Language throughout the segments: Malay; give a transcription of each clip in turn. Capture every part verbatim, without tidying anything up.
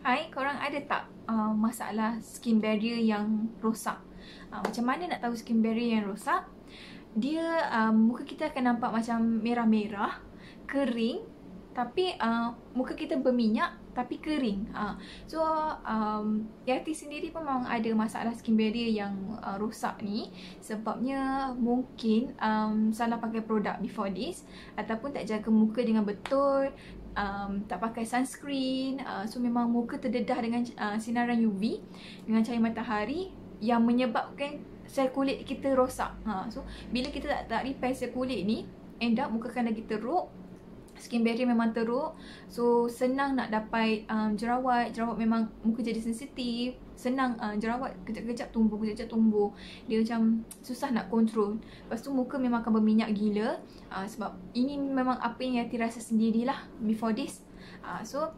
Hai, korang ada tak uh, masalah skin barrier yang rosak? Uh, macam mana nak tahu skin barrier yang rosak? Dia, um, muka kita akan nampak macam merah-merah, kering, tapi uh, muka kita berminyak tapi kering. Uh, so, um, Yati sendiri pun memang ada masalah skin barrier yang uh, rosak ni. Sebabnya mungkin um, salah pakai produk before this, ataupun tak jaga muka dengan betul, um, tak pakai sunscreen. Uh, so, memang muka terdedah dengan uh, sinaran U V, dengan cahaya matahari yang menyebabkan sel kulit kita rosak. Ha, so, bila kita tak, tak repair sel kulit ni, end up muka akan lagi teruk. Skin barrier memang teruk. So, senang nak dapat um, jerawat. Jerawat memang muka jadi sensitif. Senang uh, jerawat kejap-kejap tumbuh, kejap-kejap tumbuh. Dia macam susah nak kontrol. Lepas tu muka memang akan berminyak gila. Uh, sebab ini memang apa yang Yati rasa sendirilah before this. Uh, so,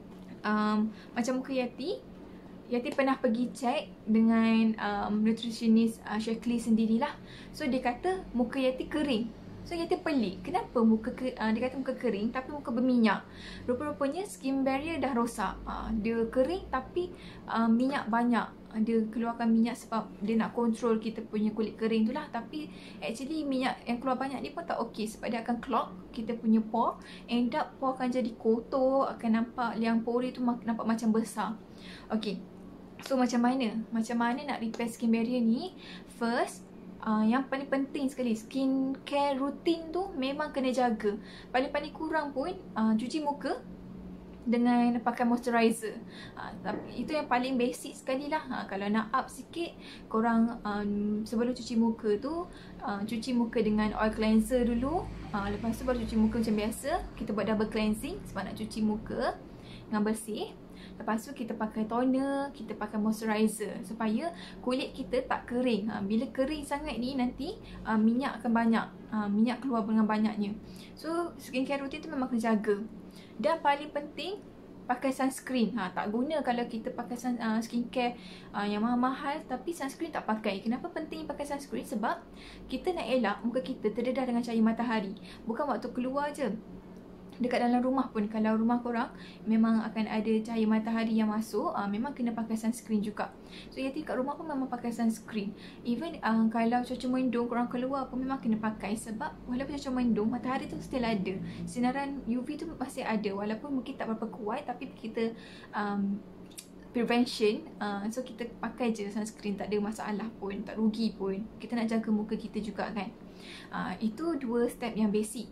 um, macam muka Yati, Yati pernah pergi cek dengan um, nutritionist uh, Shaklee sendirilah. So, dia kata muka Yati kering. So, Yati pelik. Kenapa muka ke, uh, dia kata muka kering tapi muka berminyak? Rupa-rupanya skin barrier dah rosak. Uh, dia kering tapi uh, minyak banyak. Uh, dia keluarkan minyak sebab dia nak kontrol kita punya kulit kering tu lah. Tapi actually minyak yang keluar banyak ni pun tak okey. Sebab dia akan clog kita punya pore. End up pore akan jadi kotor. Akan nampak liang pori tu nampak macam besar. Okay. So, macam mana? Macam mana nak repair skin barrier ni? First, Uh, yang paling penting sekali, skin care rutin tu memang kena jaga. Paling-paling kurang pun uh, cuci muka dengan pakai moisturizer. uh, Itu yang paling basic sekali lah. uh, Kalau nak up sikit, korang um, sebelum cuci muka tu uh, cuci muka dengan oil cleanser dulu. uh, Lepas tu baru cuci muka macam biasa. Kita buat double cleansing sebab nak cuci muka dengan bersih. Lepas tu kita pakai toner, kita pakai moisturizer supaya kulit kita tak kering. Ha, bila kering sangat ni nanti uh, minyak akan banyak. Uh, minyak keluar dengan banyaknya. So, skincare rutin tu memang kena jaga. Dan paling penting, pakai sunscreen. Ha, tak guna kalau kita pakai sun, uh, skincare uh, yang mahal-mahal tapi sunscreen tak pakai. Kenapa penting pakai sunscreen? Sebab kita nak elak muka kita terdedah dengan cahaya matahari. Bukan waktu keluar je. Dekat dalam rumah pun, kalau rumah korang memang akan ada cahaya matahari yang masuk, uh, memang kena pakai sunscreen juga. So, Yati kat rumah pun memang pakai sunscreen. Even uh, kalau cuaca mendung korang keluar pun memang kena pakai. Sebab walaupun cuaca mendung, matahari tu still ada. Sinaran U V tu masih ada. Walaupun mungkin tak berapa kuat, tapi kita um, prevention, uh, so kita pakai je sunscreen, tak ada masalah pun, tak rugi pun. Kita nak jaga muka kita juga kan. Uh, itu dua step yang basic.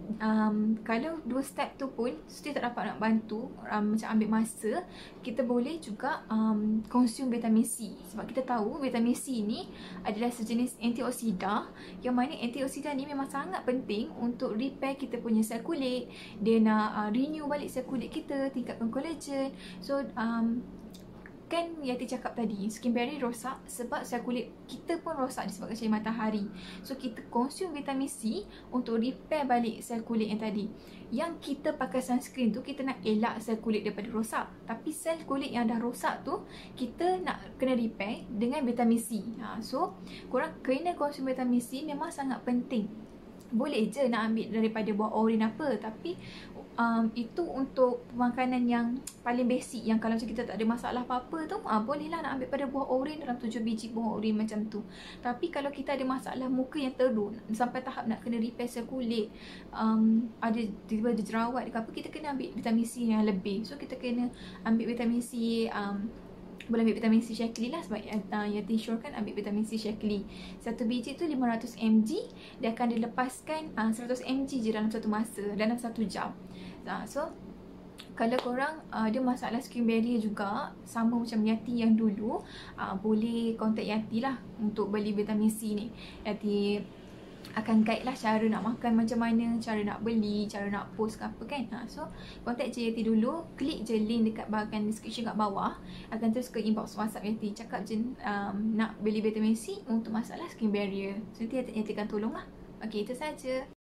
Um, kalau dua step tu pun still tak dapat nak bantu, um, macam ambil masa, kita boleh juga um, consume vitamin C. Sebab kita tahu vitamin C ni adalah sejenis antioksida, yang mana antioksida ni memang sangat penting untuk repair kita punya sel kulit. Dia nak uh, renew balik sel kulit kita, tingkatkan collagen. So, um, kan Yati cakap tadi, skin barrier rosak sebab sel kulit kita pun rosak disebabkan cahaya matahari. So, kita consume vitamin C untuk repair balik sel kulit yang tadi. Yang kita pakai sunscreen tu, kita nak elak sel kulit daripada rosak. Tapi sel kulit yang dah rosak tu, kita nak kena repair dengan vitamin C. ha, So, korang kena consume vitamin C, memang sangat penting. Boleh je nak ambil daripada buah oren apa, tapi um, itu untuk makanan yang paling basic, yang kalau macam kita tak ada masalah apa-apa tu, uh, bolehlah nak ambil pada buah oren, dalam tujuh biji buah oren macam tu. Tapi kalau kita ada masalah muka yang teruk, sampai tahap nak kena repair sel kulit, um, ada tiba-tiba ada jerawat ke apa, kita kena ambil vitamin C yang lebih. So, kita kena ambil vitamin C, um, boleh ambil vitamin C Shaklee lah, sebab uh, Yati syorkan ambil vitamin C Shaklee. Satu biji tu lima ratus mililiter. Dia akan dilepaskan uh, seratus mililiter je dalam satu masa, dalam satu jam. uh, So, kalau korang uh, ada masalah skin barrier juga, sama macam Yati yang dulu, uh, boleh contact Yati lah untuk beli vitamin C ni. Yati akan guide lah cara nak makan macam mana, cara nak beli, cara nak post ke apa kan. ha, So, contact je Yati dulu. Klik je link dekat bahagian description kat bawah. Akan terus ke inbox WhatsApp Yati. Cakap je um, nak beli vitamin C untuk masalah skin barrier. So, nanti Yati, Yati akan tolong lah. Okay, itu saja.